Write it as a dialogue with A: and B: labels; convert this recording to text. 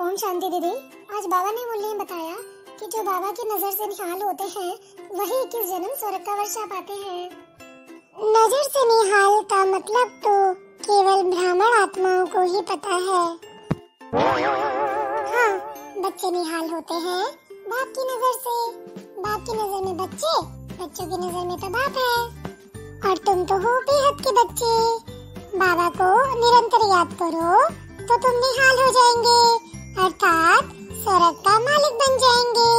A: ओम शांति दीदी। आज बाबा ने मुझे बताया कि जो बाबा की नजर से निहाल होते हैं वही 21 जन्म स्वर्ग का वर्षा पाते हैं। नजर से निहाल का मतलब तो केवल ब्राह्मण आत्माओं को ही पता है। हाँ, बच्चे निहाल होते हैं बाप की नजर से। बाप की नजर में बच्चे, बच्चों की नजर में तो बाप है। और तुम तो हो बेहद के बच्चे। बाबा को निरंतर याद करो तो तुम निहाल हो जाएंगे, अर्थात स्वर्ग का मालिक बन जाएंगे।